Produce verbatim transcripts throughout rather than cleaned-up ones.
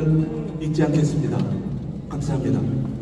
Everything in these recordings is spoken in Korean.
사랑을 잊지 않겠습니다. 감사합니다.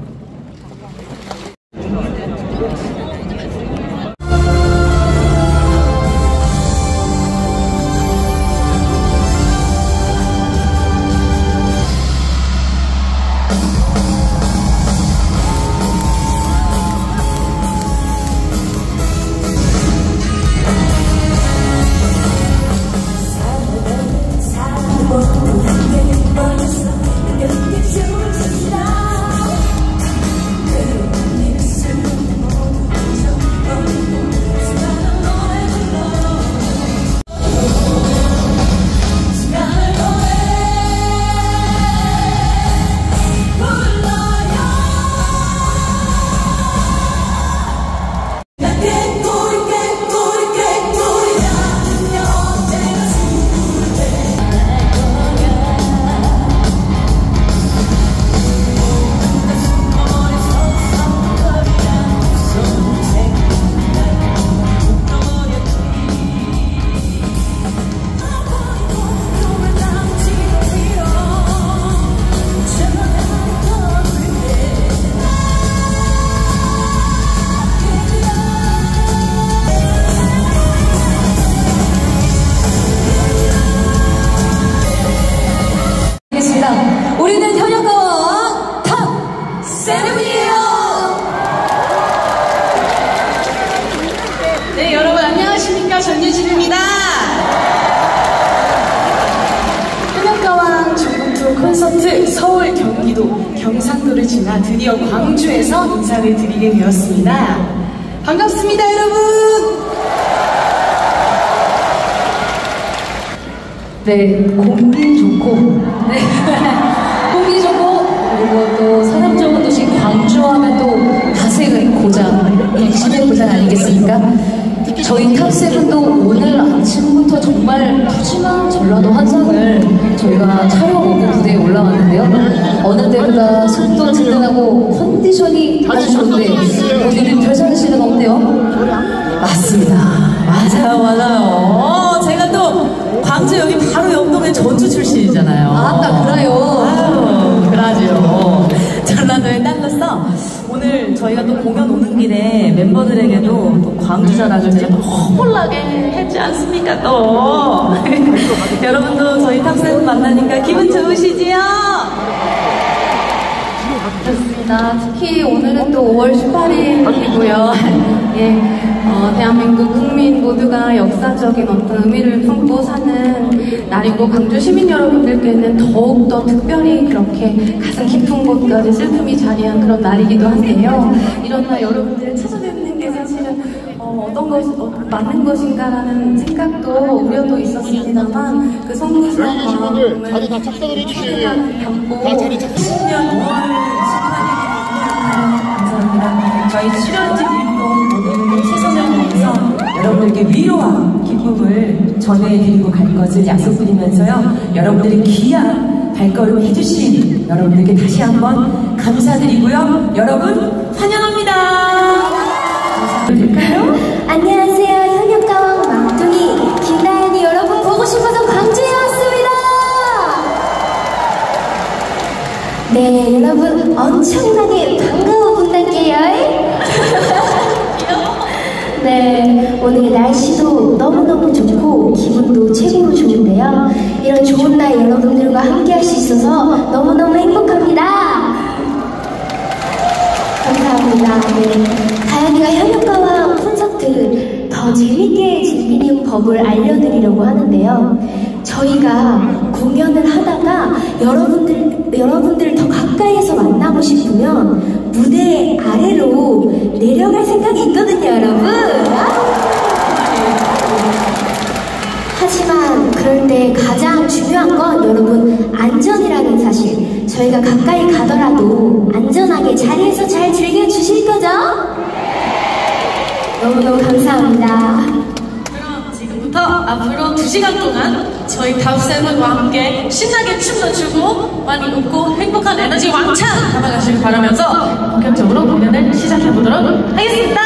우리는 현역가와 탑 세븐이에요. 네, 여러분 안녕하십니까? 전유진입니다. 현역가왕 중국 투어 콘서트 서울, 경기도, 경상도를 지나 드디어 광주에서 인사를 드리게 되었습니다. 반갑습니다, 여러분. 네, 공기 좋고, 네, 공기 좋고, 그리고 또 서남적인 도시 광주하면 또 가세의 고장, 일심의 고장 아니겠습니까? 저희 탑세븐도 오늘 아침부터 정말 푸짐한 전라도 한상을 저희가 촬영 오고 무대에 올라왔는데요. 어느 때보다 속도 든든하고 컨디션이 아주 좋은데 오늘은 별사는 씨는 어때요? 맞습니다. 맞아요, 맞아요. 제가 또 광주 여기 바로 옆동네 전주 출신이잖아요. 아, 아까 그래요. 아유, 그러죠. 전라도의 딸로서 오늘 저희가 또 공연 오는 길에 멤버들에게도 또 광주 자랑을 제가 허물나게 했지 않습니까, 또. 여러분도 저희 탑세븐 만나니까 기분 좋으시지요? 그렇습니다. 특히 오늘은 또 오월 십팔일이고요. 예, 어, 대한민국 국민 모두가 역사적인 어떤 의미를 품고 사는 날이고 광주 시민 여러분들께는 더욱더 특별히 그렇게 가슴 깊은 곳까지 슬픔이 자리한 그런 날이기도 한데요. 이런 날 여러분들을 찾아뵙는 게 사실은 어, 어떤 것이 어, 맞는 것인가라는 생각도 우려도 있었습니다만 그 성공스러운 마음을 자리 다 착석을 해주시고요. 담고 다 자리 착석. 십 년 오월 십팔일에 감사합니다. 저희 출연진 일동 모든 최선을 다해서 여러분들께 위로와 기쁨을 전해드리고 갈 것을 약속드리면서요. 여러분들이 귀한 발걸음 해주신 여러분들께 다시 한번 감사드리고요. 여러분 환영합니다. 될까요? 안녕하세요. 현역가왕 막둥이 김나연이 여러분 보고 싶어서 광주에 왔습니다. 네, 여러분 엄청나게 반가워 본단게요. 네, 오늘 날씨도 너무너무 좋고 기분도 최고로 좋은데요. 이런 좋은 날 여러분들과 함께 할 수 있어서 너무너무 행복합니다. 감사합니다. 네, 다현이가 현역가왕 콘서트 더 재밌게 즐기는 법을 알려드리려고 하는데요. 저희가 공연을 하다가 여러분들, 여러분들을 더 가까이에서 만나고 싶으면 무대 아래로 내려갈 생각이 있거든요, 여러분. 하지만 그럴 때 가장 중요한 건 여러분 안전이라는 사실. 저희가 가까이 가더라도 안전하게 자리에서 잘 즐겨주실 거죠? 너무너무 감사합니다. 그럼 지금부터 앞으로 두 시간 동안 저희 탑세븐과 함께 신나게 춤도 추고 많이 웃고 행복한 에너지 왕창 담아가시길 바라면서 본격적으로 공연을 시작해보도록 하겠습니다.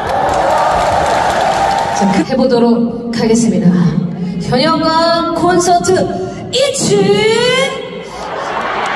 자, 해보도록 하겠습니다. 현역가왕 콘서트 이층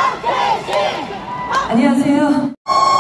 안녕하세요.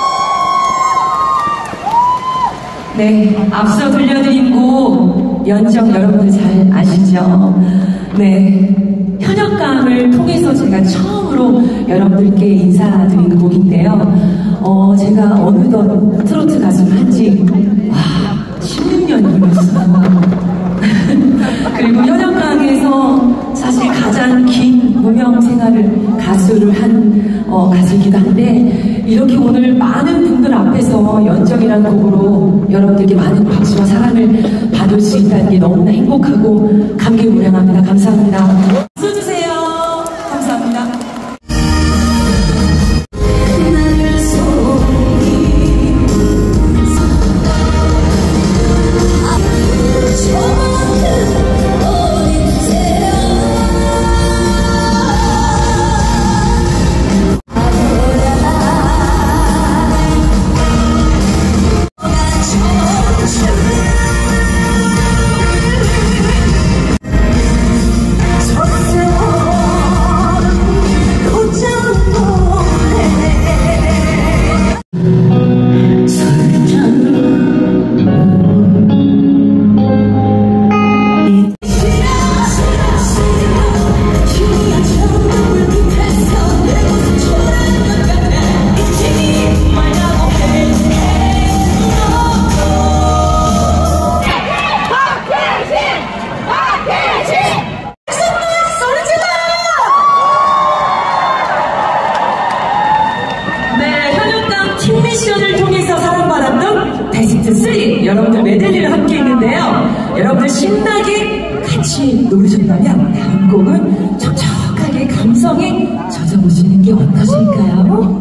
네, 앞서 들려드린 곡 연정 여러분들 잘 아시죠? 네, 현역감을 통해서 제가 처음으로 여러분들께 인사드리는 곡인데요. 어, 제가 어느덧 트로트 가수를 한지 와, 십육 년이 걸렸어요. 그리고 현역강에서 사실 가장 긴 무명 생활을 가수를 한 어, 가수이기도 한데 이렇게 오늘 많은 분들 앞에서 연정이라는 곡으로 여러분들께 많은 박수와 사랑을 받을 수 있다는 게 너무나 행복하고 감개무량합니다. 감사합니다. 박수 주세요. 감사합니다. 여러분들 메들리를 함께 했는데요. 여러분들 신나게 같이 노르셨다면 다음 곡은 촉촉하게 감성에 젖어보시는 게 어떠실까요?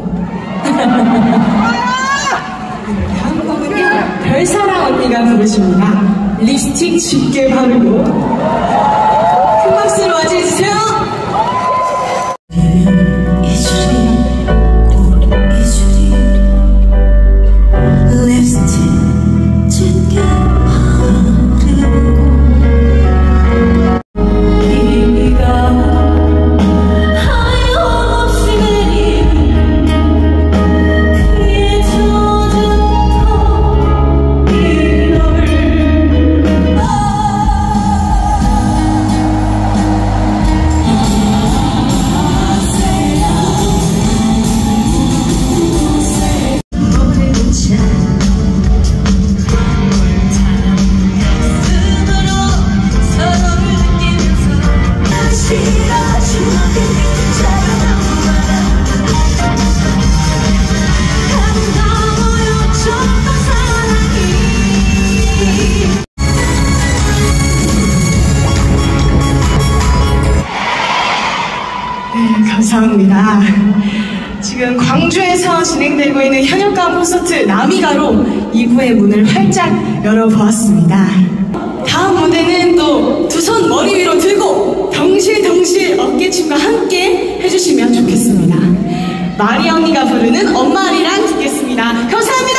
다음 곡은요, 별사랑 언니가 부르십니다. 립스틱 짙게 바르고 큰 박수로 맞이해주세요. 감사합니다. 지금 광주에서 진행되고 있는 현역강 콘서트 나미가로 이 부의 문을 활짝 열어보았습니다. 다음 무대는 또 두 손 머리 위로 들고 덩실덩실 어깨춤과 함께 해주시면 좋겠습니다. 마리 언니가 부르는 엄마리랑 듣겠습니다. 감사합니다.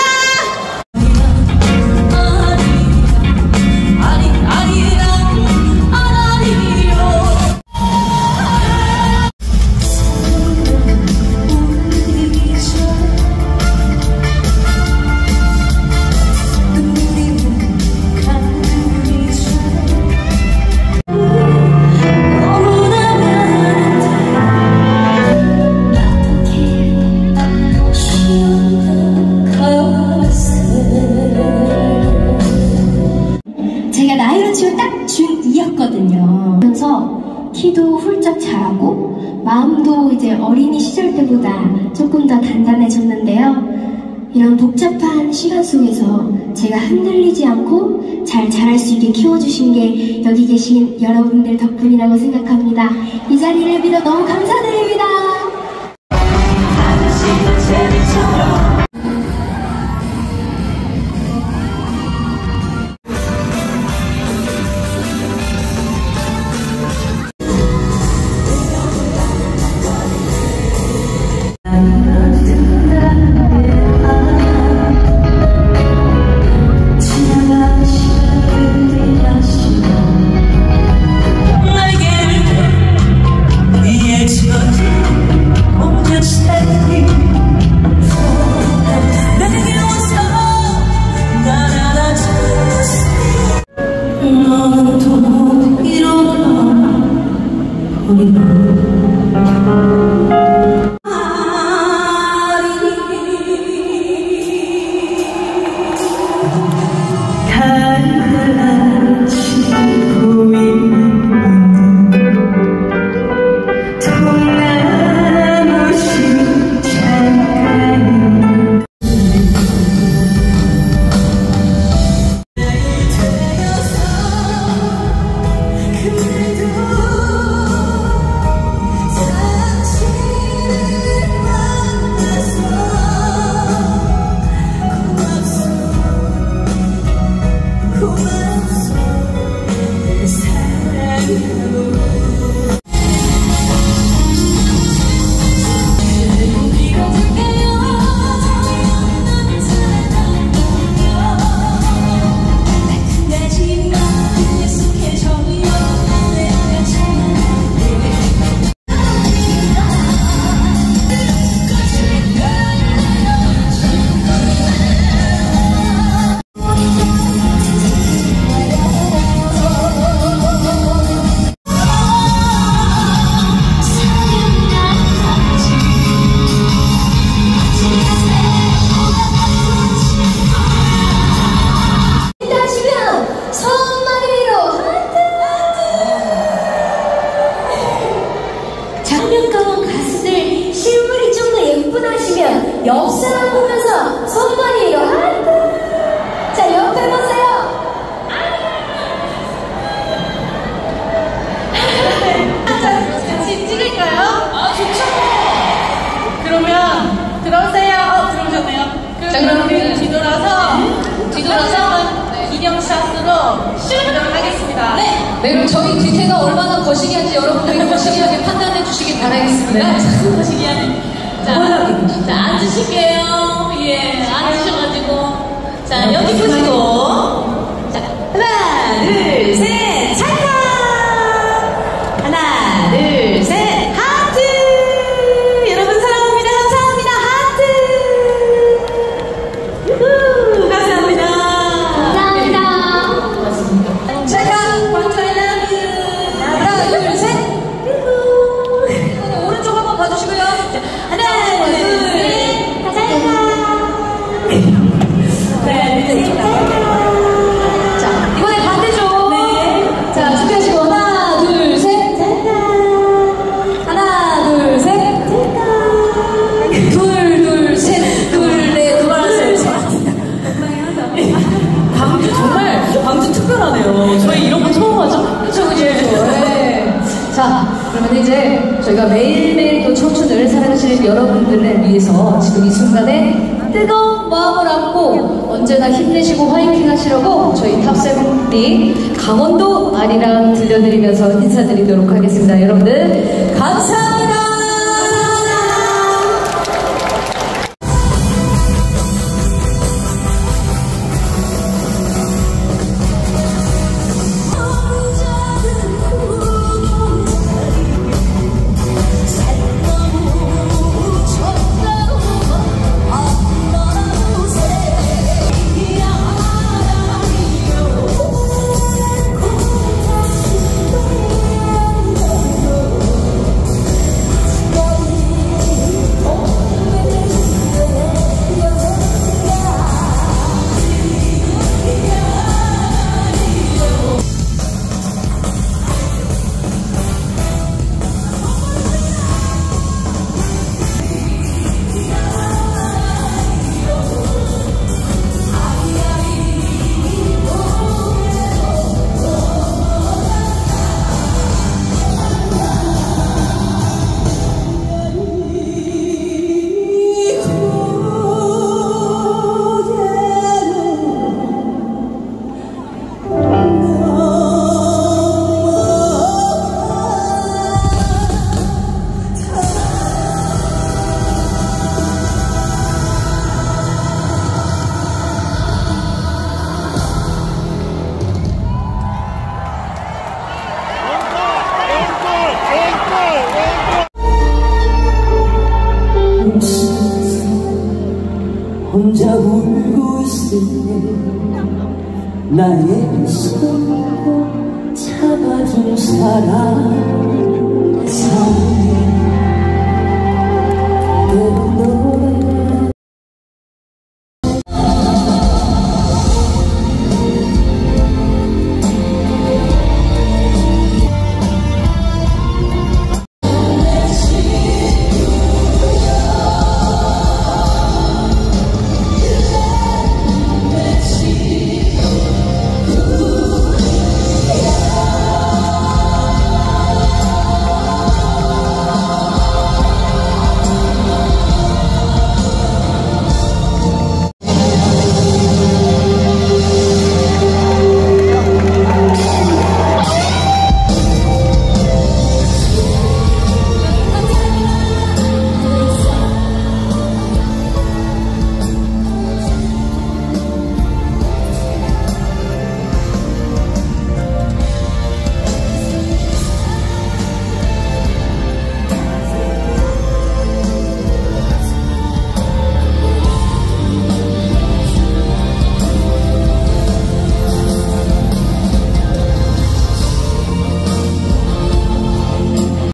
제가 나이로 치면 딱 중이였거든요. 그래서 키도 훌쩍 자라고 마음도 이제 어린이 시절 때보다 조금 더 단단해졌는데요. 이런 복잡한 시간 속에서 제가 흔들리지 않고 잘 자랄 수 있게 키워주신 게 여기 계신 여러분들 덕분이라고 생각합니다. 이 자리를 빌어 너무 감사드립니다. 자, 그럼 네. 뒤돌아서 뒤돌아서 네. 기념샷으로 찍도록 하겠습니다. 네. 네, 그럼 저희 뒤태가 얼마나 거시기한지 여러분들이 거시기하게 판단해 주시기 바라겠습니다. 네, 참 거시기하네. 자, 자, 앉으실게요. 예, 앉으셔가지고. 자, 여기 보시고. 자, 하나, 둘, 셋, 찰칵! 하나, 둘, 셋, 하트! 여러분 사랑합니다. 감사합니다. 하트! 유후! 감사합니다. 감사합니다. 고맙습니다. 찰칵! 광주 I love you. 하나, 둘, 셋. 유후! 오른쪽 한번 봐주시고요. 자, 하나, 둘, 셋, 찰칵! 자, 이번에 반대쪽. 네. 자, 준비하시고 하나, 둘, 셋. 하나, 둘, 셋. 둘, 둘, 셋. 둘, 넷. 그만하세요. 광주 정말 광주 특별하네요. 저희 이런 거 처음 하죠? 그쵸, 그쵸, 그쵸. 네. 자, 그러면 이제 저희가 매일매일 또 청춘을 사랑하시는 여러분들을 위해서 지금 이 순간에 뜨거운 마음을 안고 언제나 힘내시고 화이팅 하시라고 저희 탑세븐이 강원도 아리랑 들려드리면서 인사드리도록 하겠습니다. 여러분들, 감사합니다. 혼자 울고 있으니 나의 손 잡아준 사람